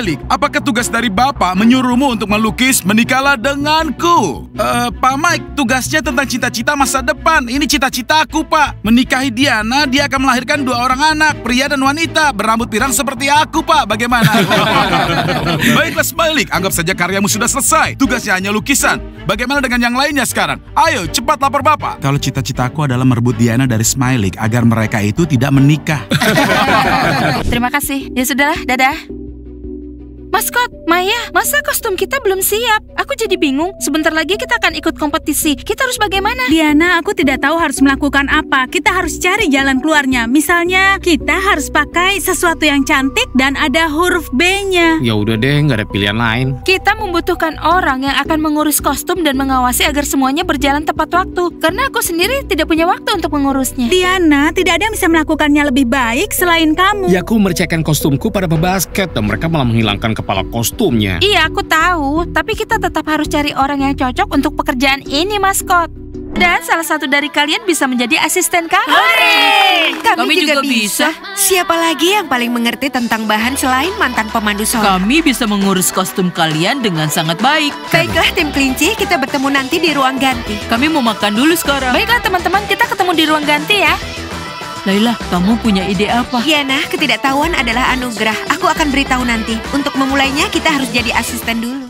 Smiley, apakah tugas dari Bapak menyuruhmu untuk melukis Menikahlah Denganku? Pak Mike, tugasnya tentang cita-cita masa depan. Ini cita-citaku, Pak. Menikahi Diana, dia akan melahirkan 2 orang anak, pria dan wanita, berambut pirang seperti aku, Pak. Bagaimana? Baiklah Smiley, anggap saja karyamu sudah selesai. Tugasnya hanya lukisan. Bagaimana dengan yang lainnya sekarang? Ayo, cepat lapor Bapak. Kalau cita-citaku adalah merebut Diana dari Smiley agar mereka itu tidak menikah. Terima kasih. Ya sudahlah, dadah. Maskot, Maya, masa kostum kita belum siap? Aku jadi bingung. Sebentar lagi kita akan ikut kompetisi. Kita harus bagaimana? Diana, aku tidak tahu harus melakukan apa. Kita harus cari jalan keluarnya. Misalnya, kita harus pakai sesuatu yang cantik dan ada huruf B-nya. Ya udah deh, nggak ada pilihan lain. Kita membutuhkan orang yang akan mengurus kostum dan mengawasi agar semuanya berjalan tepat waktu. Karena aku sendiri tidak punya waktu untuk mengurusnya. Diana, tidak ada yang bisa melakukannya lebih baik selain kamu. Ya aku merecehkan kostumku pada pebasket dan mereka malah menghilangkan kepala kostumnya. Iya, aku tahu. Tapi kita tetap harus cari orang yang cocok untuk pekerjaan ini, Maskot. Dan salah satu dari kalian bisa menjadi asisten kami. Hore! Kami juga bisa. Siapa lagi yang paling mengerti tentang bahan selain mantan pemandu solar? Kami bisa mengurus kostum kalian dengan sangat baik. Baiklah tim kelinci, kita bertemu nanti di ruang ganti. Kami mau makan dulu sekarang. Baiklah teman-teman, kita ketemu di ruang ganti ya. Laila, kamu punya ide apa? Diana, ketidaktahuan adalah anugerah. Aku akan beritahu nanti. Untuk memulainya, kita harus jadi asisten dulu.